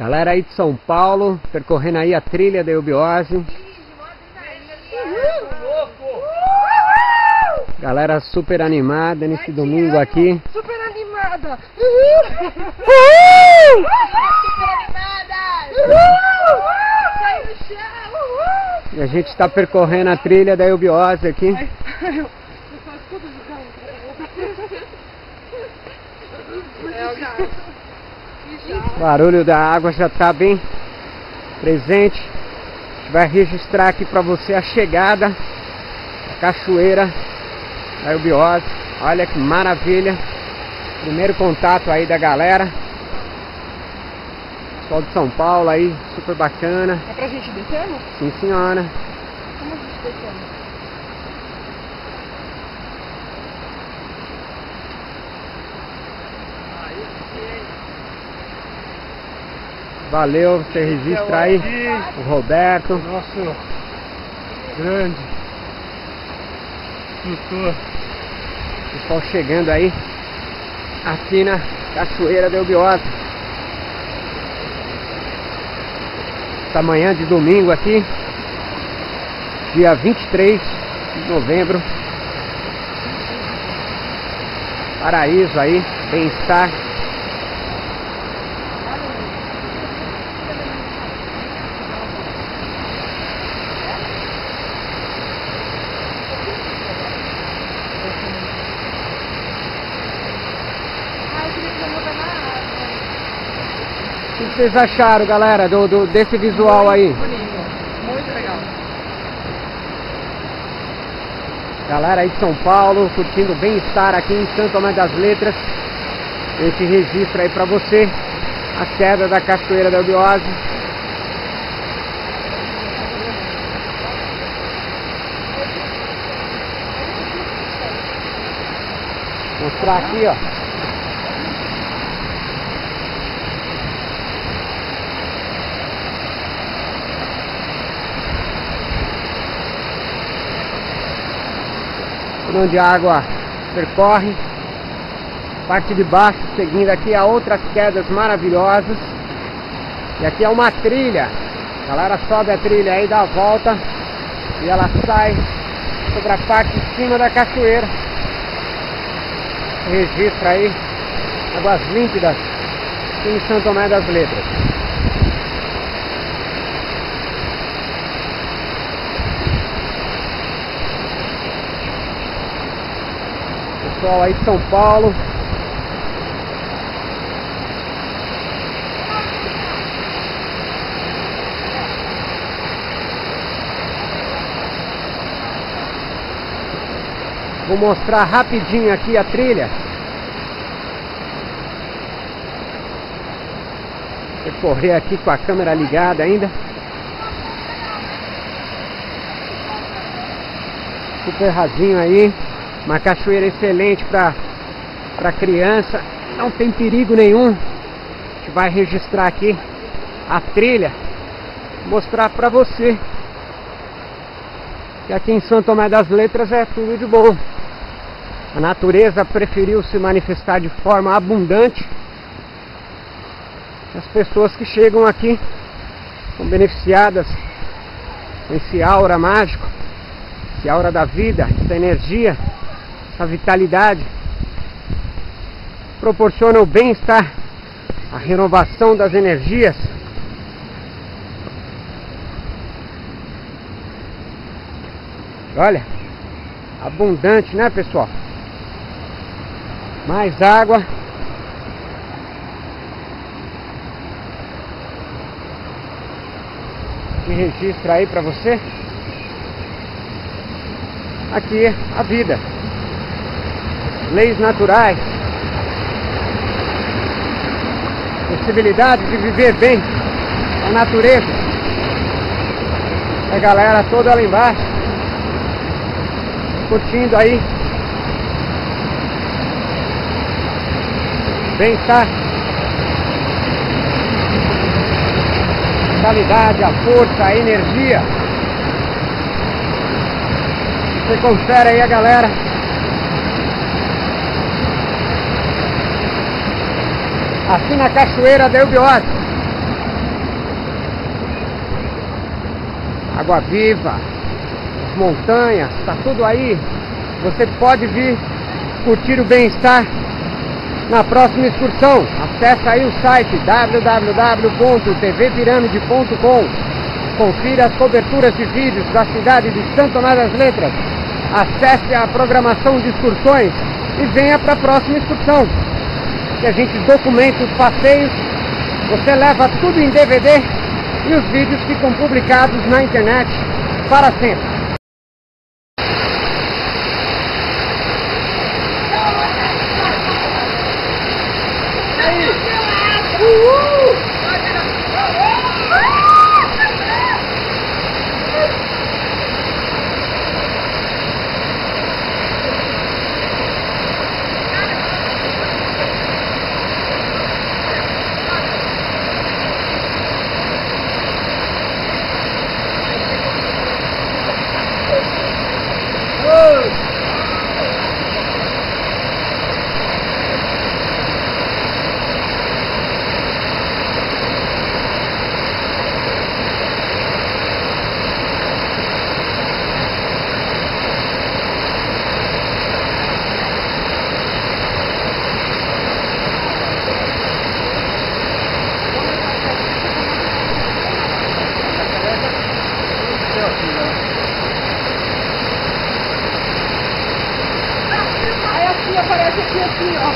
Galera aí de São Paulo, percorrendo aí a trilha da Eubiose. Galera super animada nesse domingo aqui. Super animada! Super animada! Sai no chão! E a gente está percorrendo a trilha da Eubiose aqui. Eu faço tudo O barulho da água já está bem presente. A gente vai registrar aqui para você a chegada da cachoeira da Eubiose. Olha que maravilha. Primeiro contato aí da galera. Pessoal de São Paulo aí, super bacana. É pra gente descer, não? Sim, senhora. Como a gente descendo? Valeu, você registra aí o Roberto. Nosso grande instrutor. Pessoal chegando aí aqui na cachoeira da Eubiose. Essa manhã de domingo aqui, dia 23 de novembro. Paraíso aí, bem-estar. O que vocês acharam, galera, desse visual aí? Bonito, muito legal. Galera aí de São Paulo, curtindo o bem-estar aqui em Santo Tomé das Letras. Esse registro aí pra você, a queda da cachoeira da Eubiose. Vou mostrar aqui, ó. Onde a água percorre, parte de baixo, seguindo aqui a outras quedas maravilhosas. E aqui é uma trilha. A galera sobe a trilha aí, dá a volta e ela sai sobre a parte de cima da cachoeira. Registra aí águas límpidas aqui em Santo Tomé das Letras. Pessoal aí de São Paulo. Vou mostrar rapidinho aqui a trilha. Vou correr aqui com a câmera ligada ainda. Super rasinho aí. Uma cachoeira excelente para criança, não tem perigo nenhum. A gente vai registrar aqui a trilha, mostrar para você que aqui em Santo Tomé das Letras é tudo de bom. A natureza preferiu se manifestar de forma abundante. As pessoas que chegam aqui são beneficiadas com esse aura mágico, esse aura da vida, essa energia, a vitalidade, proporciona o bem-estar, a renovação das energias. Olha, abundante, né, pessoal? Mais água. Que registra aí para você. Aqui a vida. Leis naturais, possibilidade de viver bem a natureza. A galera toda lá embaixo curtindo aí bem-estar, qualidade, a força, a energia. Você confere aí a galera. Aqui na cachoeira da Eubiose. Água Viva, as montanhas, tá tudo aí. Você pode vir curtir o bem-estar na próxima excursão. Acesse aí o site www.tvpiramide.com. Confira as coberturas de vídeos da cidade de Santo Tomé das Letras. Acesse a programação de excursões e venha para a próxima excursão. Que a gente documenta os passeios, você leva tudo em DVD e os vídeos ficam publicados na internet para sempre. Aí assim aparece aqui assim, ó.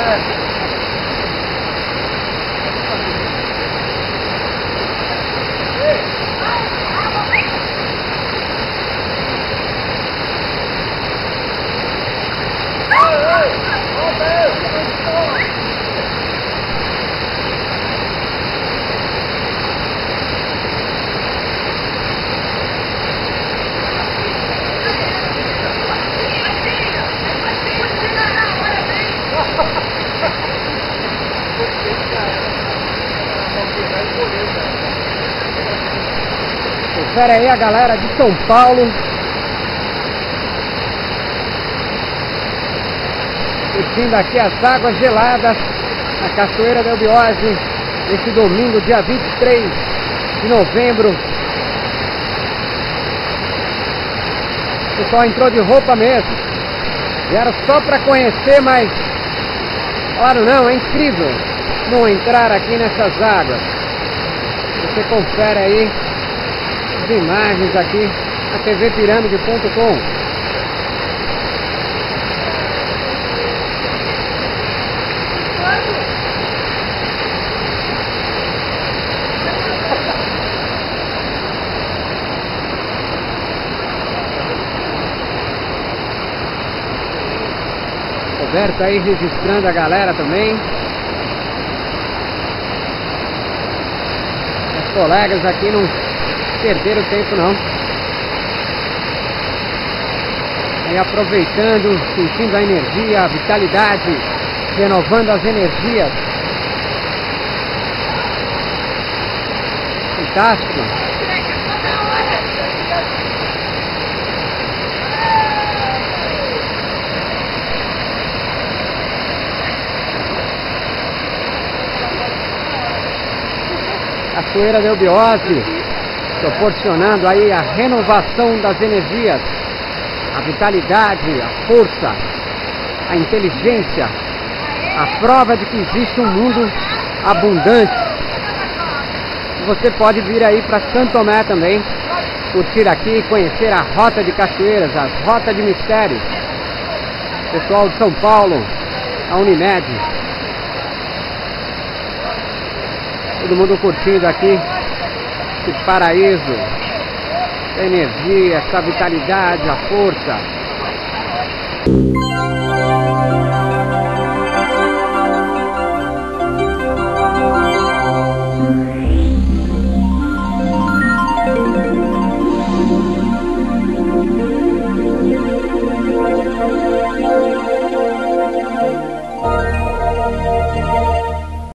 Confere aí a galera de São Paulo. Curtindo aqui as águas geladas na Cachoeira da Eubiose, nesse domingo, dia 23 de novembro. O pessoal entrou de roupa mesmo. Vieram só para conhecer, mas falaram, não, é incrível não entrar aqui nessas águas. Você confere aí as imagens aqui na tvpiramide.com. Roberto aí registrando a galera também. Os colegas aqui não perderam tempo não. Aí aproveitando, sentindo a energia, a vitalidade, renovando as energias. Fantástico. Cachoeira da Eubiose, proporcionando aí a renovação das energias, a vitalidade, a força, a inteligência, a prova de que existe um mundo abundante. Você pode vir aí para Santo Tomé também, curtir aqui, conhecer a Rota de Cachoeiras, a Rota de Mistérios. Pessoal de São Paulo, a Unimed. Todo mundo curtindo aqui esse paraíso, essa energia, essa vitalidade, a força.